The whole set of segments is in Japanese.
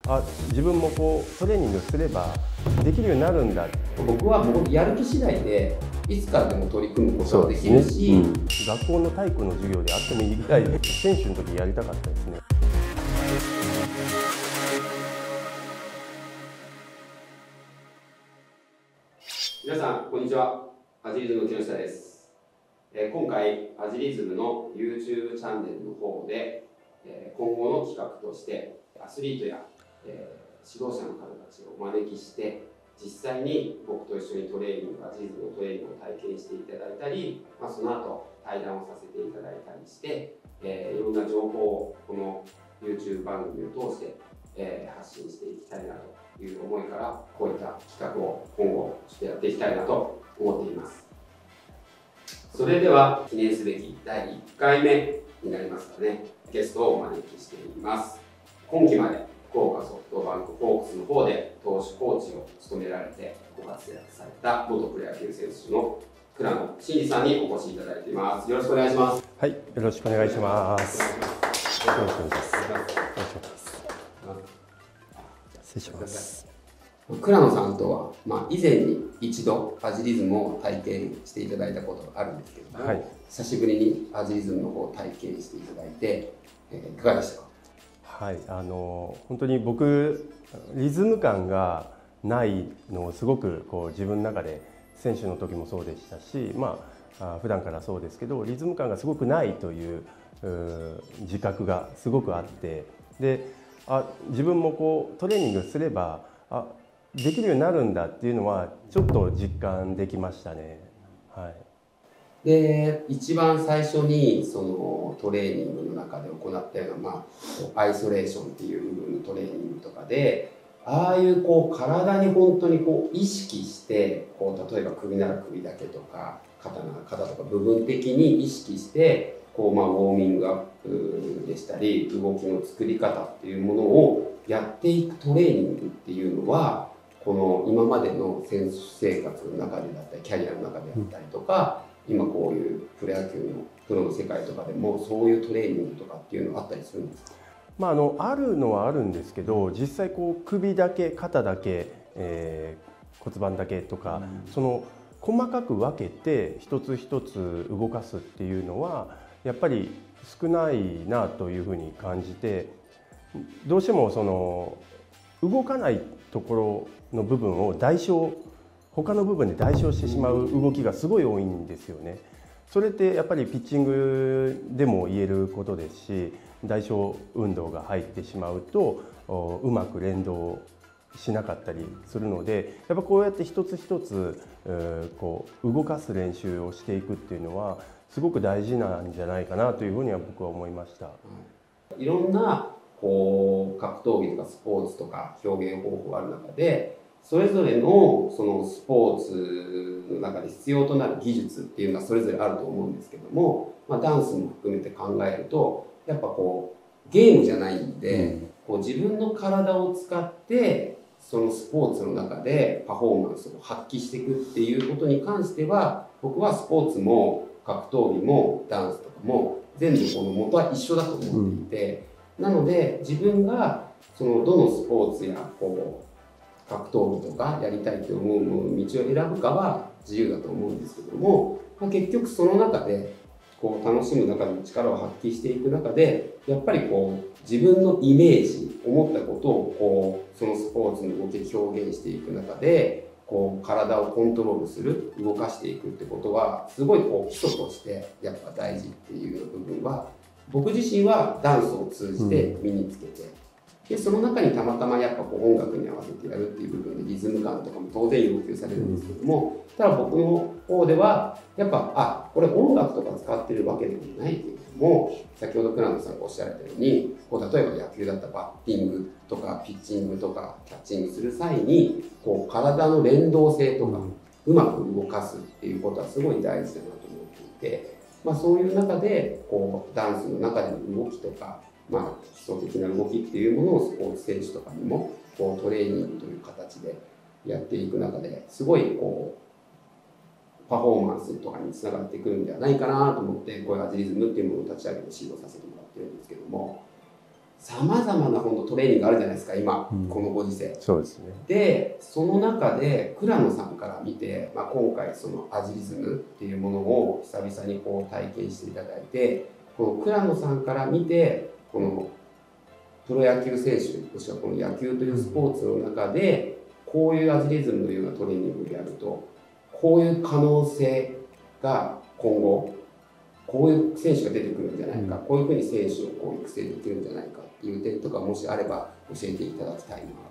自分もこうトレーニングすればできるようになるんだ。 僕はもうやる気次第でいつからでも取り組むことができるし、 学校の体育の授業であってもいいぐらい選手の時やりたかったですね。 皆さんこんにちは、アジリズムの木下です。今回アジリズムの YouTube チャンネルの方で今後の企画としてアスリートや指導者の方たちをお招きして実際に僕と一緒にトレーニング、アジリズムのトレーニングを体験していただいたり、その後対談をさせていただいたりして、いろんな情報をこの YouTube 番組を通して、発信していきたいなという思いからこういった企画を今後ちょっとやっていきたいなと思っています。それでは記念すべき第1回目になりますかね、ゲストをお招きしています。今期まで福岡ソフトバンクホークスの方で投手コーチを務められてご活躍された元プロ野球選手の倉野真二さんにお越しいただいています。よろしくお願いします。 はい、よろしくお願いします。よろしくお願いします。失礼します。 倉野さんとは、以前に一度アジリズムを体験していただいたことがあるんですけれども、久しぶりにアジリズムの方を体験していただいて、いかがでしたか？ はい、本当に僕リズム感がないのをすごく自分の中で選手の時もそうでしたし、普段からそうですけどリズム感がすごくないという自覚がすごくあって、で自分もトレーニングすればできるようになるんだっていうのはちょっと実感できましたね。はい。 で一番最初にそのトレーニングの中で行ったような、アイソレーションっていう部分のトレーニングとかでああいう体に本当に意識して例えば首なら首だけとか肩なら肩とか部分的に意識してウォーミングアップでしたり動きの作り方っていうものをやっていくトレーニングっていうのはこの今までの選手生活の中でだったりキャリアの中であったりとか、今こういうプロ野球のプロの世界とかでもそういうトレーニングとかっていうのはあったりするんですか？ あるのはあるんですけど、実際首だけ肩だけ、骨盤だけとか、その細かく分けて一つ一つ動かすっていうのはやっぱり少ないなというふうに感じて、どうしてもその動かないところの部分を他の部分で代償してしまう動きがすごい多いんですよね。それってやっぱりピッチングでも言えることですし、代償運動が入ってしまうとうまく連動しなかったりするので、やっぱこうやって一つ一つ動かす練習をしていくっていうのはすごく大事なんじゃないかなというふうには僕は思いました。 いろんな格闘技とかスポーツとか表現方法がある中でそれぞれのそのスポーツの中で必要となる技術っていうのはそれぞれあると思うんですけども、ダンスも含めて考えるとやっぱゲームじゃないんで、自分の体を使ってそのスポーツの中でパフォーマンスを発揮していくっていうことに関しては僕はスポーツも格闘技もダンスとかも全部元は一緒だと思っていて、なので自分がそのどのスポーツや格闘技とかやりたいと思う道を選ぶかは自由だと思うんですけども、結局その中で楽しむ中で力を発揮していく中でやっぱり自分のイメージ思ったことをそのスポーツの動きで表現していく中で体をコントロールする動かしていくってことはすごい基礎としてやっぱ大事っていう部分は僕自身はダンスを通じて身につけて、でその中にたまたまやっぱ音楽に合わせてやるっていう部分でリズム感とかも当然要求されるんですけども、ただ僕の方ではやっぱこれ音楽とか使ってるわけでもないけれども、先ほど倉野さんがおっしゃられたように例えば野球だったらバッティングとかピッチングとかキャッチングする際に体の連動性とかうまく動かすっていうことはすごい大事だなと思っていて、そういう中でダンスの中での動きとか、基礎的な動きっていうものをスポーツ選手とかにもトレーニングという形でやっていく中ですごいパフォーマンスとかにつながってくるんではないかなと思って、こういうアジリズムっていうものを立ち上げて指導させてもらってるんですけども、 さまざまな本当トレーニングあるじゃないですか今、 うん、 このご時世。 そうですね。 でその中で倉野さんから見て、今回そのアジリズムっていうものを久々にこう体験していただいて、この倉野さんから見てこのプロ野球選手もしくはこの野球というスポーツの中でこういうアジリズムのようなトレーニングをやるとこういう可能性が今後こういう選手が出てくるんじゃないか、こういうふうに選手をこう育成できるんじゃないかっていう点とかもしあれば教えていただきたいなと思います。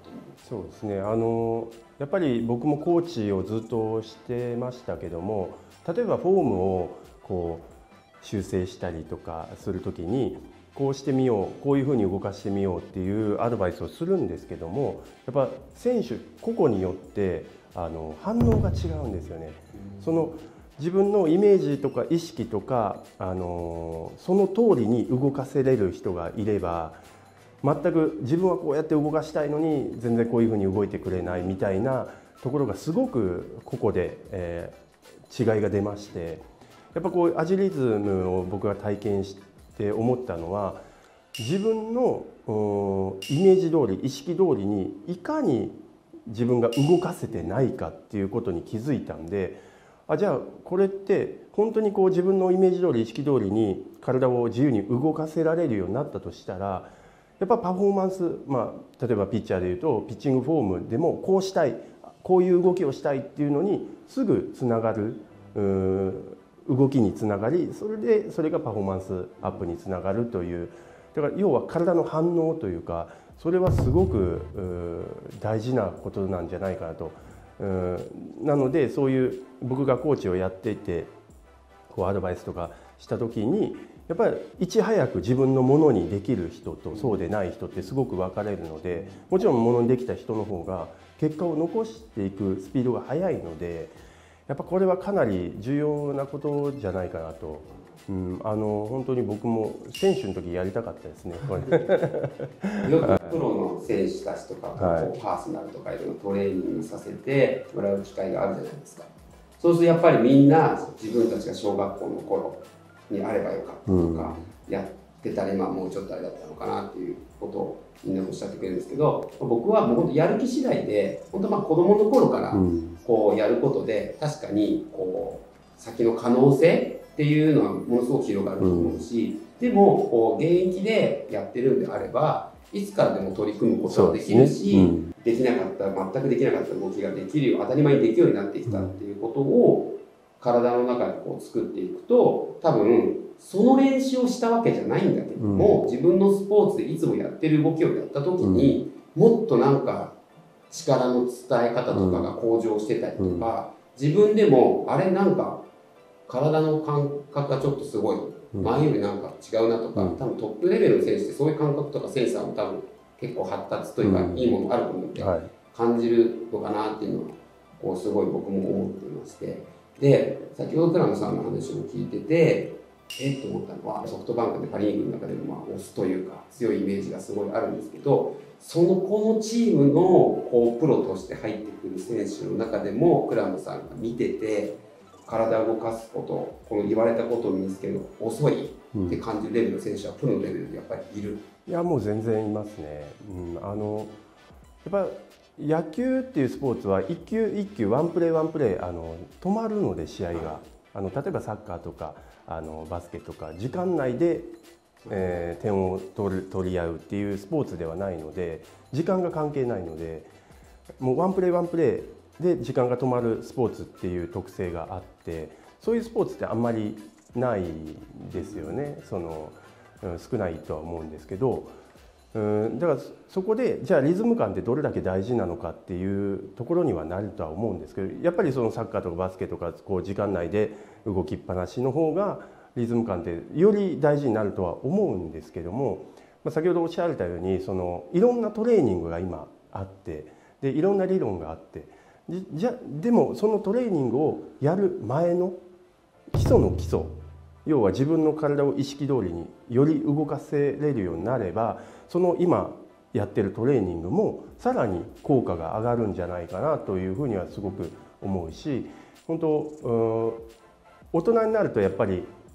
そうですね。やっぱり僕もコーチをずっとしてましたけども、例えばフォームをこう修正したりとかするときにこうしてみよう、こういうふうに動かしてみようっていうアドバイスをするんですけども、やっぱ選手個々によって反応が違うんですよね。その自分のイメージとか意識とか、その通りに動かせれる人がいれば、全く自分はこうやって動かしたいのに全然こういうふうに動いてくれないみたいなところがすごく個々で、違いが出まして、やっぱこうアジリズムを僕が体験して思ったのは、自分のイメージ通り意識通りにいかに自分が動かせてないかっていうことに気づいたんで、じゃあこれって本当にこう自分のイメージ通り意識通りに体を自由に動かせられるようになったとしたら、やっぱパフォーマンス、例えばピッチャーでいうとピッチングフォームでもこうしたい、こういう動きをしたいっていうのにすぐつながる動きにつながり、それがパフォーマンスアップにつながるという、だから要は体の反応というか、それはすごく大事なことなんじゃないかなと。なのでそういう僕がコーチをやっていてこうアドバイスとかした時に、やっぱりいち早く自分のものにできる人とそうでない人ってすごく分かれるので、もちろんものにできた人の方が結果を残していくスピードが速いので、やっぱこれはかなり重要なことじゃないかなと。本当に僕も選手の時やりたかったですね。これよくプロの選手たちとか、パーソナルとかいろいろトレーニングさせてもらう機会があるじゃないですか。そうするとやっぱりみんな自分たちが小学校の頃にあればよかったとか、やってたら今もうちょっとあれだったのかなっていうことをみんなおっしゃってくれるんですけど、僕はもうやる気次第で本当子供の頃からこうやることで確かにこう先の可能性っていうのはものすごく広がると思うし、でもこう現役でやってるんであればいつからでも取り組むことができるし、できなかった全くできなかった動きができるよう当たり前にできるようになってきたっていうことを体の中でこう作っていくと、多分その練習をしたわけじゃないんだけども、自分のスポーツでいつもやってる動きをやった時に、もっとなんか力の伝え方とかが向上してたりとか、自分でもあれなんか体の感覚がちょっとすごい前よりなんか違うなとか、多分トップレベルの選手ってそういう感覚とかセンサーも多分結構発達というか、いいものがあると思って感じるのかなっていうのはこうすごい僕も思っていまして、で先ほど倉野さんの話を聞いててと思ったのは、ソフトバンクでパ・リーグの中でもオスというか強いイメージがすごいあるんですけど、このチームのこうプロとして入ってくる選手の中でも倉野さんが見てて体を動かすこと、この言われたことを身につけるのが遅いって感じるレベルの選手はプロのレベルでやっぱりいる。 いやもう全然いますね。やっぱ野球っていうスポーツは一球一球ワンプレーワンプレー止まるので、試合が例えばサッカーとかバスケとか時間内で、点を取り合うっていうスポーツではないので、時間が関係ないので、もうワンプレーワンプレーで時間が止まるスポーツっていう特性があって、そういうスポーツってあんまりないですよね。少ないとは思うんですけど、だからそこでじゃあリズム感ってどれだけ大事なのかっていうところにはなるとは思うんですけど、やっぱりそのサッカーとかバスケとかこう時間内で動きっぱなしの方がリズム感ってより大事になるとは思うんですけども、先ほどおっしゃられたようにいろんなトレーニングが今あって、でいろんな理論があって、でもそのトレーニングをやる前の基礎の基礎、要は自分の体を意識通りにより動かせれるようになれば、その今やってるトレーニングもさらに効果が上がるんじゃないかなというふうにはすごく思うし、本当大人になるとやっぱり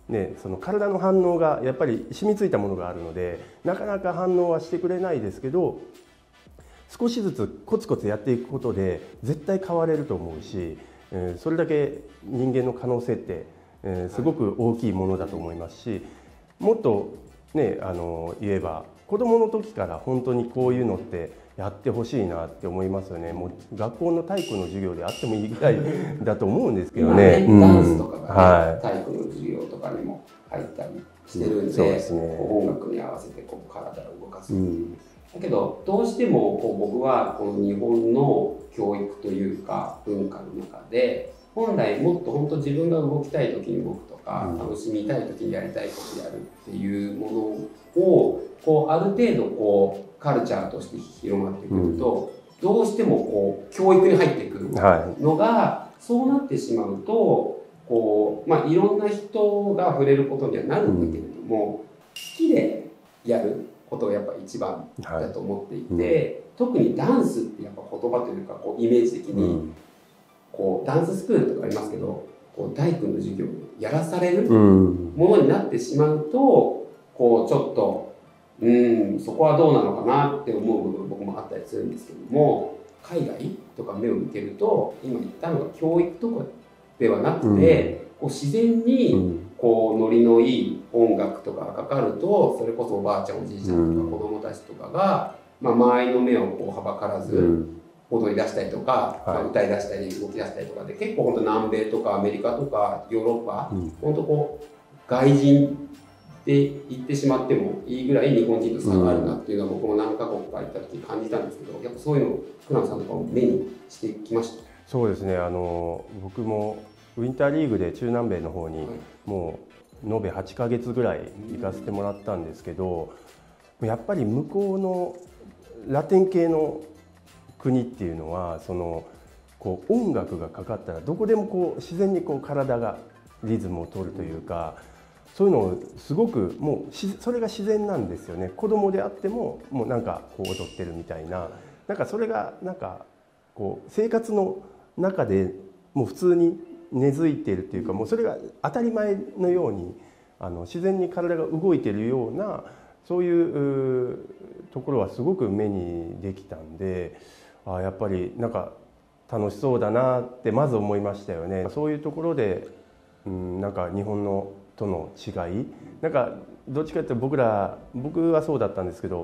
ね、その体の反応がやっぱり染みついたものがあるのでなかなか反応はしてくれないですけど、少しずつコツコツやっていくことで絶対変われると思うし、それだけ人間の可能性ってすごく大きいものだと思いますし、もっとね言えば子どもの時から本当にこういうのってやってほしいなって思いますよね。もう学校の体育の授業であってもいいぐらいだと思うんですけどね。 ダンスとかが、ね、体育の授業とかにも入ったりしてるんで、そうですね、音楽に合わせてこう体を動かす。だけどどうしてもこう僕はこの日本の教育というか文化の中で本来もっと本当自分が動きたい時に動くとか、楽しみたい時にやりたいことをやるっていうものをこうある程度こうカルチャーとして広まってくると、どうしてもこう教育に入ってくるのが、そうなってしまうとこう、いろんな人が触れることにはなるんだけれども、好きでやることがやっぱ一番だと思っていて、特にダンスってやっぱ言葉というかこうイメージ的にこうダンススクールとかありますけど、こう大工の授業をやらされるものになってしまうと、こうちょっとそこはどうなのかなって思う部分僕もあったりするんですけども、海外とか目を向けると今言ったのが教育とかではなくて、こう自然にこうノリのいい音楽とかがかかると、それこそおばあちゃんおじいちゃんとか子供たちとかが、周りの目をこうはばからず踊り出したりとか、歌い出したり動き出したりとかで、結構本当南米とかアメリカとかヨーロッパ、本当こう外人って言ってしまってもいいぐらい日本人と差があるなっていうのは僕も何カ国か行った時感じたんですけど、やっぱそういうのを福永さんとかも目にしてきました？ そうですね、僕もウィンターリーグで中南米の方にもう延べ8ヶ月ぐらい行かせてもらったんですけど、やっぱり向こうのラテン系の国っていうのはこう音楽がかかったらどこでもこう自然にこう体がリズムを取るというか、そういうのをすごくもうそれが自然なんですよね。子供であってももうなんかこう踊ってるみたいな、なんかそれがなんかこう生活の中でもう普通に根付いているっていうか、もうそれが当たり前のように自然に体が動いているような、そういうところはすごく目にできたんで、やっぱりなんか楽しそうだなってまず思いましたよね。そういうところで、なんか日本のとの違い、なんかどっちかっていうと僕はそうだったんですけど、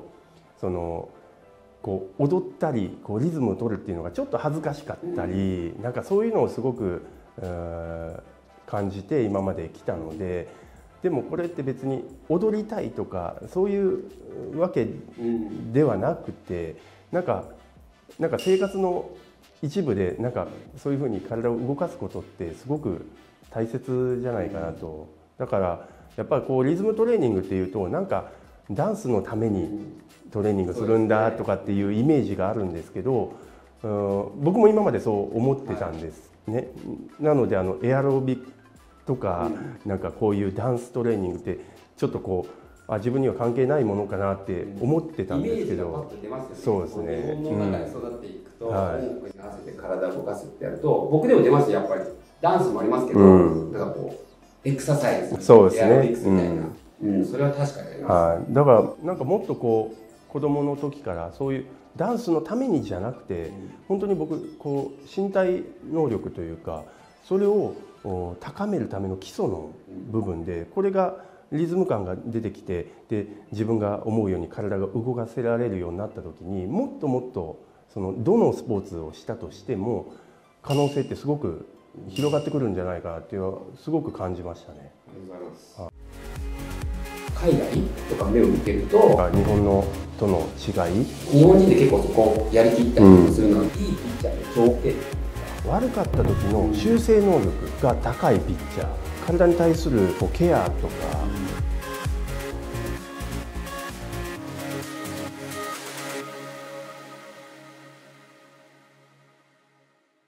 こう踊ったりこうリズムを取るっていうのがちょっと恥ずかしかったり、なんかそういうのをすごく感じて今まで来たので、でもこれって別に踊りたいとかそういうわけではなくて、なんか生活の一部でなんかそういうふうに体を動かすことってすごく大切じゃないかなと。だからやっぱりこうリズムトレーニングっていうと、なんかダンスのためにトレーニングするんだとかっていうイメージがあるんですけど、僕も今までそう思ってたんですね。なのでエアロビックとかなんかこういうダンストレーニングってちょっとこう自分には関係ないものかなって思ってたんですけど、そうですね。 日本の中で育っていくと、音楽に合わせて体を動かすってやると、僕でも出ますよやっぱり。ダンスもありますけど、なんかこうエクササイズ、 そうですね、 エアロビクスみたいな、それは確かにあります。 だからなんかもっとこう子供の時からそういうダンスのためにじゃなくて、本当に僕こう身体能力というか、それを高めるための基礎の部分で、これがリズム感が出てきて、で自分が思うように体が動かせられるようになった時に、もっともっとどのスポーツをしたとしても可能性ってすごく広がってくるんじゃないかなっていうのはすごく感じましたね。 ありがとうございます。海外とか目を向けると、 日本のとの違い、 日本人で結構そこやりきったりするのは、いいピッチャーの条件、 悪かった時の修正能力が高いピッチャー、体に対するケアとか